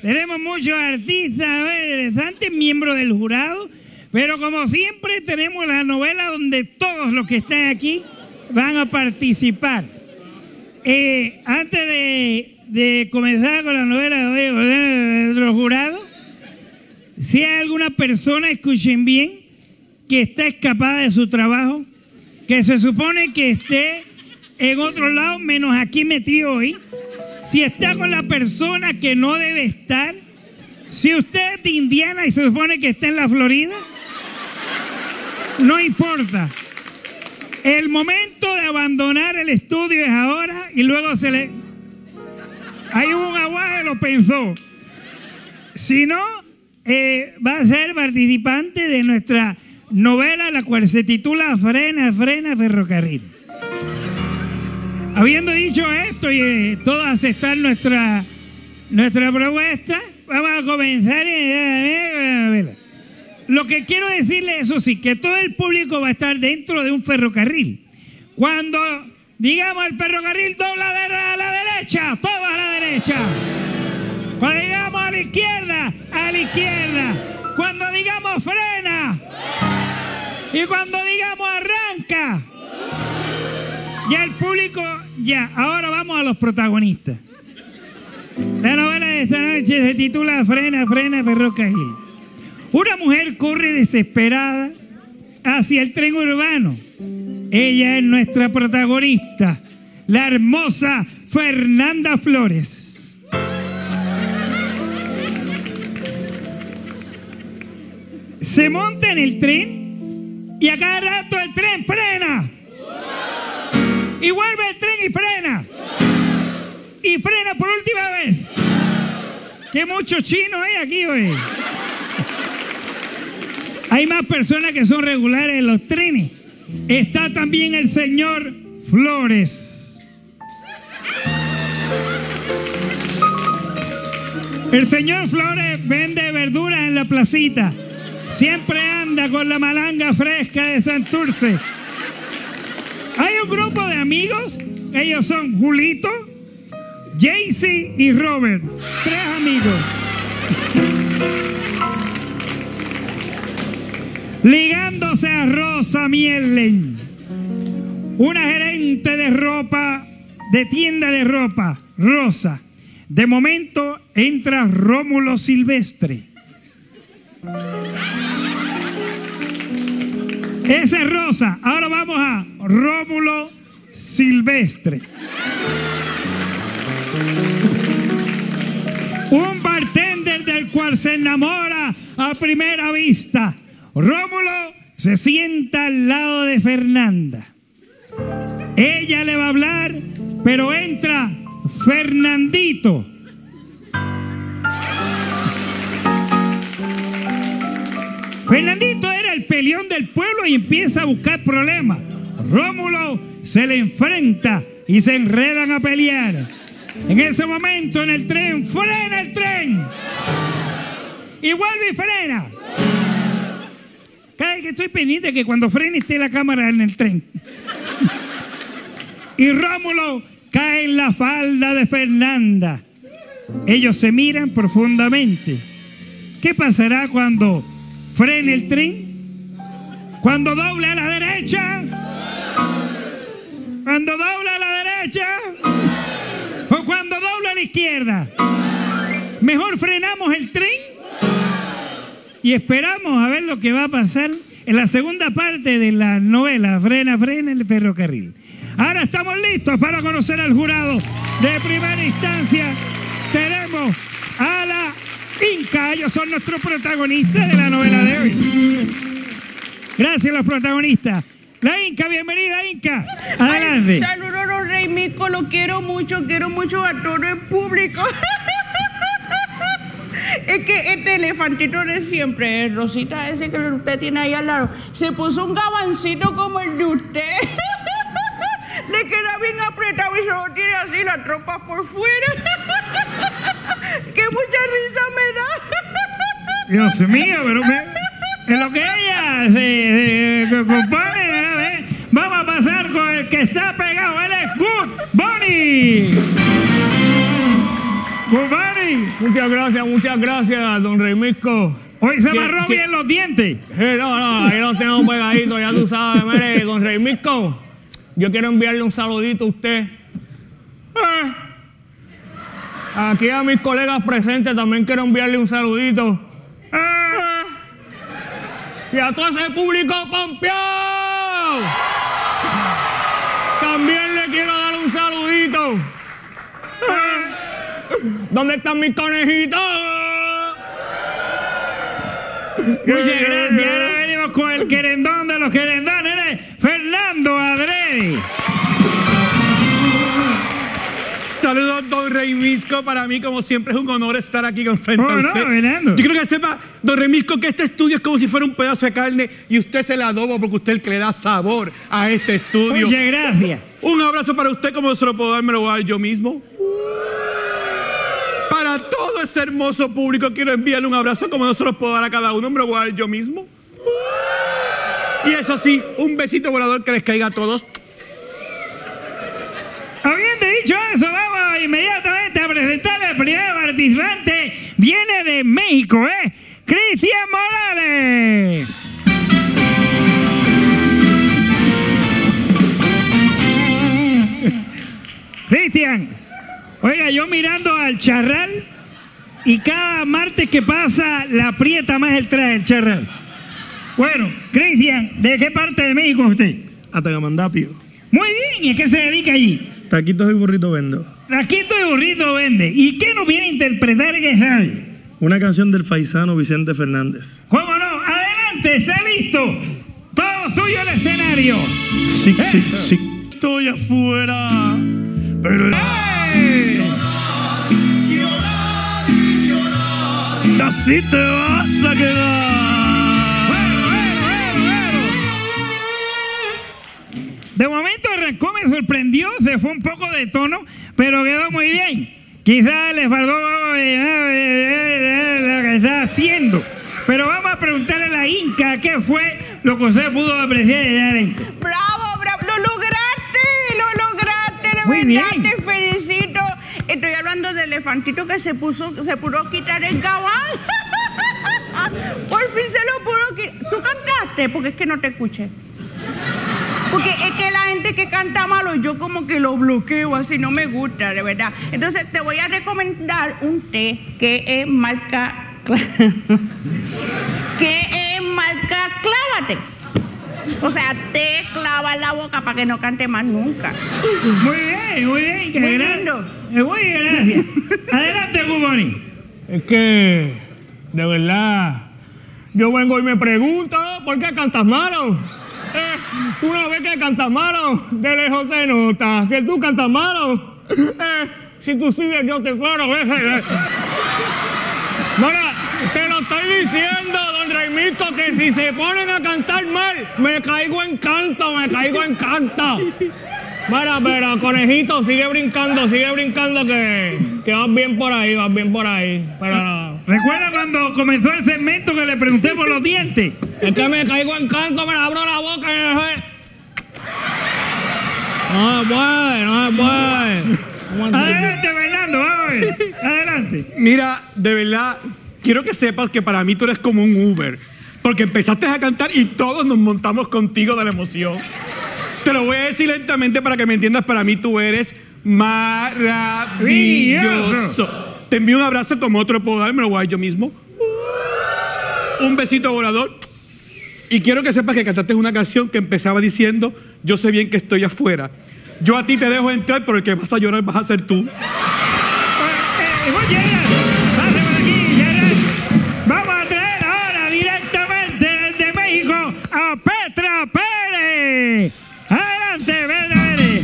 Tenemos muchos artistas interesantes, miembros del jurado, pero como siempre tenemos la novela donde todos los que están aquí van a participar. Antes de comenzar con la novela de los jurados, si hay alguna persona, escuchen bien, que está escapada de su trabajo, que se supone que esté en otro lado, menos aquí metido hoy, si está con la persona que no debe estar, si usted es de Indiana y se supone que está en la Florida, no importa. El momento de abandonar el estudio es ahora y luego ahí hubo un aguaje, lo pensó. Si no, va a ser participante de nuestra novela, la cual se titula Frena, Frena, Ferrocarril. Habiendo dicho esto y todos aceptar nuestra propuesta, vamos a comenzar la novela. Lo que quiero decirle, eso sí, que todo el público va a estar dentro de un ferrocarril. Cuando digamos el ferrocarril dobla a la derecha, todo a la derecha. Cuando digamos a la izquierda, a la izquierda. Cuando digamos frena y cuando digamos arranca. Ya el público, ya. Ahora vamos a los protagonistas. La novela de esta noche se titula Frena, Frena, Ferrocarril. Una mujer corre desesperada hacia el tren urbano. Ella es nuestra protagonista, la hermosa Fernanda Flores. Se monta en el tren y a cada rato el tren frena. Y vuelve el tren y frena. Y frena por última vez. Que muchos chinos hay aquí hoy. Hay más personas que son regulares en los trenes. Está también el señor Flores. El señor Flores vende verduras en la placita. Siempre anda con la malanga fresca de Santurce. Hay un grupo de amigos. Ellos son Julito, Jaycee y Robert. 3 amigos. Ligándose a Rosa Miellen, una gerente de ropa, de tienda de ropa, Rosa. De momento entra Rómulo Silvestre. Esa es Rosa. Ahora vamos a Rómulo Silvestre. Un bartender del cual se enamora a primera vista. Rómulo se sienta al lado de Fernanda. Ella le va a hablar, pero entra Fernandito. Fernandito era el peleón del pueblo y empieza a buscar problemas. Rómulo se le enfrenta y se enredan a pelear. En ese momento en el tren, frena el tren. Y vuelve y frena. Cada vez que estoy pendiente que cuando frene esté la cámara en el tren. Y Rómulo cae en la falda de Fernanda. Ellos se miran profundamente. ¿Qué pasará cuando frene el tren? Cuando doble a la derecha. Cuando doble a la derecha. O cuando doble a la izquierda. Mejor frenamos el tren y esperamos a ver lo que va a pasar en la segunda parte de la novela Frena, Frena, el ferrocarril. Ahora estamos listos para conocer al jurado de primera instancia. Tenemos a la Inca. Ellos son nuestros protagonistas de la novela de hoy. Gracias a los protagonistas. La Inca, bienvenida Inca. Adelante. Saludos, Rey Mico, lo quiero mucho a todo el público. Es que este elefantito de siempre, Rosita, ese que usted tiene ahí al lado, se puso un gabancito como el de usted. Le queda bien apretado y solo tiene así la tropa por fuera. ¡Qué mucha risa me da! Dios mío, pero en lo que ella se compone, vamos a pasar con el que está pegado. Él es Good Bunny. Good morning. Muchas gracias, don Reimisco. Hoy se amarró bien los dientes. No, ahí los tengo pegaditos, ya tú sabes. Mire, don Reimisco, yo quiero enviarle un saludito a usted. Aquí a mis colegas presentes también quiero enviarle un saludito. Y a todo ese público pompeado también le quiero dar un saludito. ¿Dónde están mis conejitos? Muchas gracias. Ahora venimos con el querendón de los querendones, Fernando Adrede. Saludos, don Reimisco. Para mí, como siempre, es un honor estar aquí frente a usted. Fernando. Yo quiero que sepa, don Reimisco, que este estudio es como si fuera un pedazo de carne y usted se la adoba porque usted es el que le da sabor a este estudio. Muchas gracias. Un abrazo para usted, como se lo puedo dar, me lo voy a dar yo mismo. Para todo ese hermoso público quiero enviarle un abrazo como no se lo puedo dar a cada uno, me lo voy a dar yo mismo. Y eso sí, un besito volador que les caiga a todos. Habiendo dicho eso, vamos inmediatamente a presentar al primer participante. Viene de México, Cristian Morales. Cristian, oiga, yo mirando al charral y cada martes que pasa la aprieta más el traje del charral. Bueno, Cristian, ¿de qué parte de México es usted? Atagamandapio. Muy bien, ¿y a qué se dedica allí? Taquitos y burrito vendo. Taquitos y burrito vende. ¿Y qué nos viene a interpretar que sabe? Una canción del paisano Vicente Fernández. ¿Cómo no? Adelante, está listo. Todo suyo el escenario. Sí. Estoy afuera, pero así te vas a quedar. De momento arrancó, me sorprendió, se fue un poco de tono, pero quedó muy bien. Quizás le faltó lo que está haciendo. Pero vamos a preguntarle a la Inca qué fue lo que usted pudo apreciar de la Inca. ¡Bravo! ¡Lo lograste! ¡De muy verdad, bien! Te felicito. Estoy hablando del elefantito que se pudo quitar el gabán. Por fin se lo pudo quitar. ¿Tú cantaste? Porque es que no te escuché. Porque es que la gente que canta malo, yo como que lo bloqueo, así no me gusta, de verdad. Entonces te voy a recomendar un té que es marca Clávate. O sea, te clava en la boca para que no cante más nunca. Muy bien. Muy lindo. Muy gracias. Adelante, Guboni. Es que, de verdad, yo vengo y me pregunto, ¿por qué cantas malo? Una vez que cantas malo, de lejos se nota que tú cantas malo. Si tú sigues, yo te claro. Mira, te lo estoy diciendo, don Reimisco, que si se ponen a cantar mal, me caigo en canto. Mira, conejito, sigue brincando, que vas bien por ahí. Pero, ¿recuerda cuando comenzó el segmento que le pregunté por los dientes? es que me caigo en canto, me abro la boca y no se puede. Adelante, Fernando, vamos a ver. Adelante. Mira, de verdad, quiero que sepas que para mí tú eres como un Uber. Porque empezaste a cantar y todos nos montamos contigo de la emoción. Te lo voy a decir lentamente para que me entiendas. Para mí tú eres maravilloso. Te envío un abrazo como otro puedo dar, me lo voy a dar yo mismo. Un besito volador. Y quiero que sepas que cantaste una canción que empezaba diciendo: yo sé bien que estoy afuera. Yo a ti te dejo entrar, pero el que vas a llorar vas a ser tú. Pase por aquí, Gerard. Vamos a traer ahora directamente desde México a Petra Pérez. Adelante, Petra Pérez.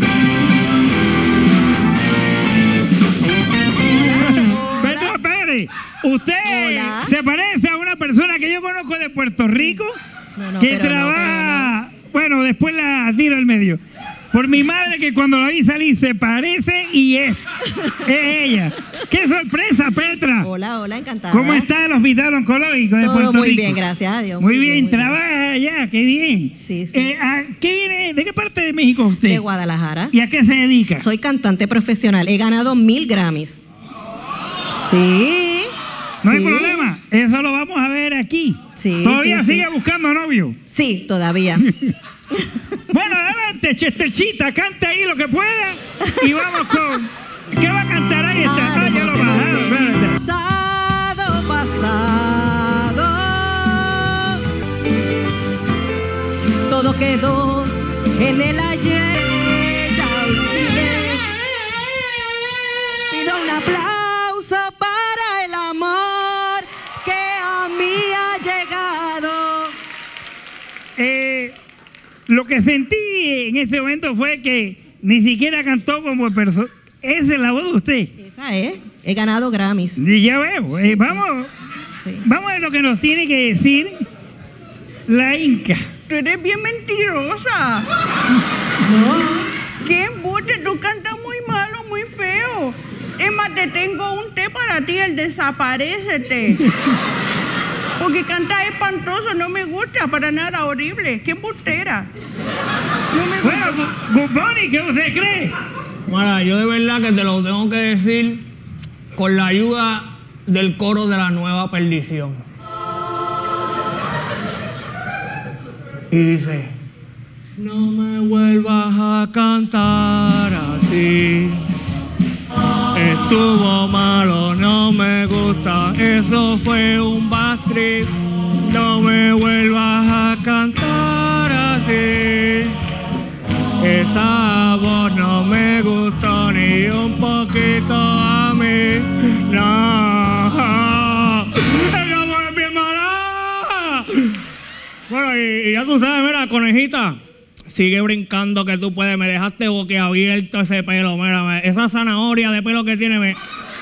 Petra Pérez, usted se parece a una persona que yo conozco de Puerto Rico que trabaja, bueno, después la tiro al medio. Por mi madre, que cuando la vi salir se parece y es ella. ¡Qué sorpresa, Petra! Hola, encantada. ¿Cómo está el hospital oncológico de Puerto Rico? Todo muy bien, gracias a Dios. Muy bien, trabaja allá, qué bien. Sí. ¿Qué viene? ¿De qué parte de México usted? De Guadalajara. ¿Y a qué se dedica? Soy cantante profesional. He ganado 1000 Grammys. Sí. No hay sí. problema. Eso lo vamos a ver aquí. Sí, Todavía sí, sigue sí. buscando novio. Sí, todavía. Bueno, adelante, Chesterchita, canta ahí lo que pueda y vamos con... ¿Qué va a cantar ahí? Ah, ya lo bajaron, espérate. Pasado, pasado. Todo quedó en el ayer. Ya olvidé. Pido un aplauso para el amor que a mí ha llegado. Lo que sentí en este momento fue que ni siquiera cantó como persona. Esa es la voz de usted. Esa es. He ganado Grammys. Y ya veo. Vamos, Sí. vamos a ver lo que nos tiene que decir la Inca. Tú eres bien mentirosa. No. ¿Qué embuste? Tú cantas muy malo, muy feo. Es más, te tengo un té para ti, el desaparécete. Porque cantas espantoso, no me gusta, para nada, horrible. ¡Qué embustera! No me gusta. Bueno, Good Bunny, ¿qué usted cree? Mira, yo de verdad que te lo tengo que decir con la ayuda del coro de la Nueva Perdición. Y dice: no me vuelvas a cantar así. Estuvo malo, no me gusta, eso fue un bad trip. No me vuelvas a cantar así. Esa voz no me gustó ni un poquito a mí. No, esa voz es bien mala. Bueno, y ya tú sabes, mira, conejita, sigue brincando que tú puedes. Me dejaste boquiabierto ese pelo, mira, esa zanahoria de pelo que tiene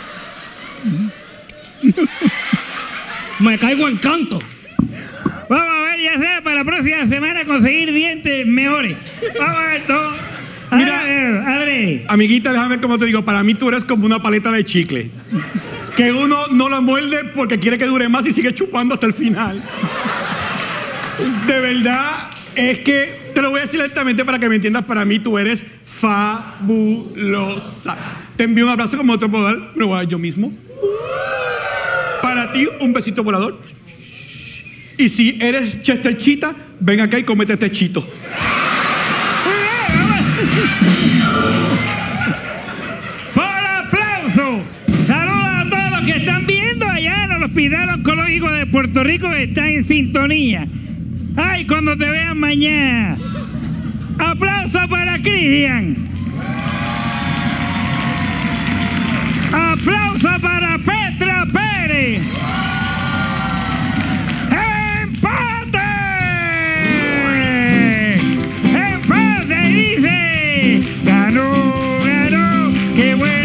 me caigo en canto. Vamos a ver, ya sea para la próxima semana conseguir dientes mejores. Vamos a ver todo. Mira, Adri. Amiguita, déjame ver cómo te digo. Para mí tú eres como una paleta de chicle. Que uno no la muerde porque quiere que dure más y sigue chupando hasta el final. De verdad, es que te lo voy a decir lentamente para que me entiendas. Para mí tú eres fabulosa. Te envío un abrazo como otro puedo dar. Me lo voy a dar yo mismo. Para ti, un besito volador. Y si eres Chesterchita, ven acá y cómete este chito. Por aplauso. Saludos a todos los que están viendo allá en el Hospital Oncológico de Puerto Rico, que están en sintonía. Ay, cuando te vean mañana. Aplauso para Cristian. Aplauso para Petra Pérez. ¡Empate! Dice, ganó, qué bueno.